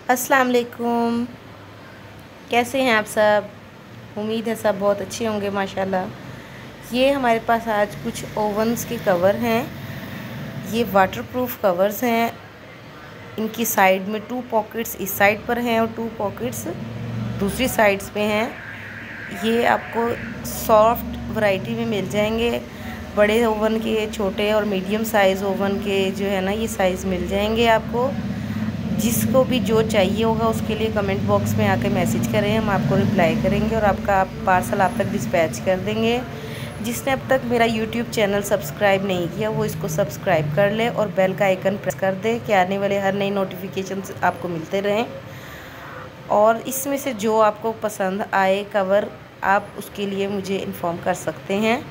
अस्सलाम वालेकुम। कैसे हैं आप सब? उम्मीद है सब बहुत अच्छे होंगे माशाल्लाह। ये हमारे पास आज कुछ ओवन्स के कवर हैं। ये वाटरप्रूफ कवर्स हैं। इनकी साइड में 2 पॉकेट्स इस साइड पर हैं और 2 पॉकेट्स दूसरी साइड्स पे हैं। ये आपको सॉफ्ट वैरायटी में मिल जाएंगे। बड़े ओवन के, छोटे और मीडियम साइज़ ओवन के जो है ना, ये साइज़ मिल जाएंगे आपको। जिसको भी जो चाहिए होगा उसके लिए कमेंट बॉक्स में आके मैसेज करें, हम आपको रिप्लाई करेंगे और आपका पार्सल आप तक डिस्पैच कर देंगे। जिसने अब तक मेरा यूट्यूब चैनल सब्सक्राइब नहीं किया वो इसको सब्सक्राइब कर ले और बेल का आइकन प्रेस कर दे कि आने वाले हर नई नोटिफिकेशन आपको मिलते रहें। और इसमें से जो आपको पसंद आए कवर, आप उसके लिए मुझे इन्फॉर्म कर सकते हैं।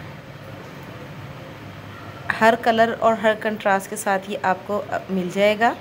हर कलर और हर कंट्रास्ट के साथ ये आपको मिल जाएगा।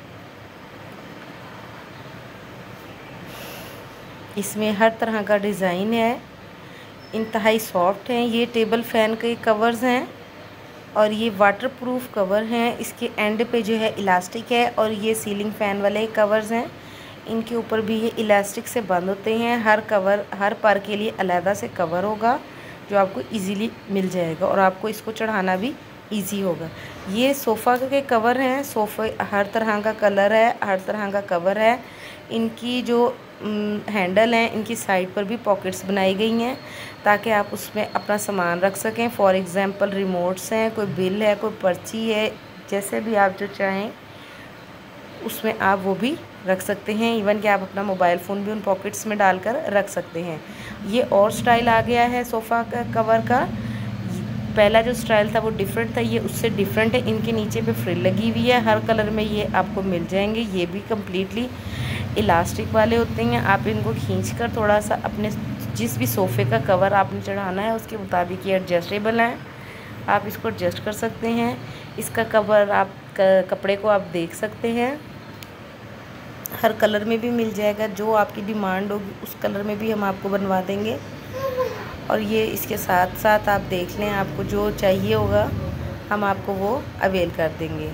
इसमें हर तरह का डिज़ाइन है, इंतहाई सॉफ्ट हैं। ये टेबल फ़ैन के कवर्स हैं और ये वाटरप्रूफ कवर हैं। इसके एंड पे जो है इलास्टिक है और ये सीलिंग फ़ैन वाले कवर्स हैं। इनके ऊपर भी ये इलास्टिक से बंद होते हैं। हर कवर, हर पर के लिए अलहदा से कवर होगा जो आपको इजीली मिल जाएगा और आपको इसको चढ़ाना भी इजी होगा। ये सोफ़ा के कवर हैं। सोफ़े हर तरह का कलर है, हर तरह का कवर है। इनकी जो हैंडल हैं, इनकी साइड पर भी पॉकेट्स बनाई गई हैं ताकि आप उसमें अपना सामान रख सकें। फॉर एग्ज़ाम्पल रिमोट्स हैं, कोई बिल है, कोई पर्ची है, जैसे भी आप जो चाहें उसमें आप वो भी रख सकते हैं। इवन कि आप अपना मोबाइल फ़ोन भी उन पॉकेट्स में डालकर रख सकते हैं। ये और स्टाइल आ गया है सोफ़ा का कवर का। पहला जो स्टाइल था वो डिफरेंट था, ये उससे डिफरेंट है। इनके नीचे पे फ्रिल लगी हुई है। हर कलर में ये आपको मिल जाएंगे। ये भी कम्प्लीटली इलास्टिक वाले होते हैं। आप इनको खींचकर थोड़ा सा अपने जिस भी सोफ़े का कवर आपने चढ़ाना है उसके मुताबिक ये एडजस्टेबल हैं। आप इसको एडजस्ट कर सकते हैं। इसका कवर आप कपड़े को आप देख सकते हैं। हर कलर में भी मिल जाएगा, जो आपकी डिमांड होगी उस कलर में भी हम आपको बनवा देंगे। और ये इसके साथ साथ आप देख लें, आपको जो चाहिए होगा हम आपको वो अवेल कर देंगे।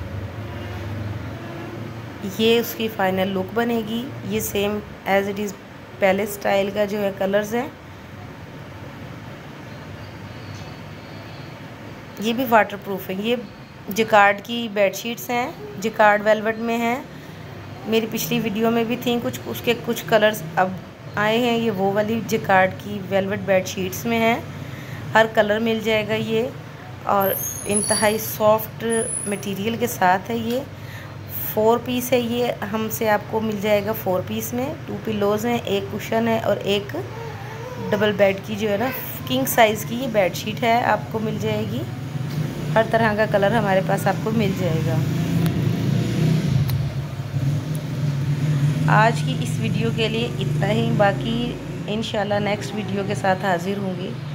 ये उसकी फ़ाइनल लुक बनेगी। ये सेम एज़ इट इज़ पहले स्टाइल का जो है कलर्स हैं। ये भी वाटरप्रूफ है। ये जिकार्ड की बेडशीट्स हैं, जिकार्ड वेलवेट में हैं। मेरी पिछली वीडियो में भी थी कुछ, उसके कुछ कलर्स अब आए हैं। ये वो वाली जिकार्ड की वेलवेट बेडशीट्स में हैं। हर कलर मिल जाएगा ये और इंतहाई सॉफ्ट मटेरियल के साथ है। ये 4 पीस है। ये हमसे आपको मिल जाएगा 4 पीस में। 2 पिलोज़ हैं, 1 कुशन है और एक डबल बेड की जो है ना किंग साइज़ की ये बेडशीट है, आपको मिल जाएगी। हर तरह का कलर हमारे पास आपको मिल जाएगा। आज की इस वीडियो के लिए इतना ही। बाकी इंशाल्लाह नेक्स्ट वीडियो के साथ हाज़िर होंगी।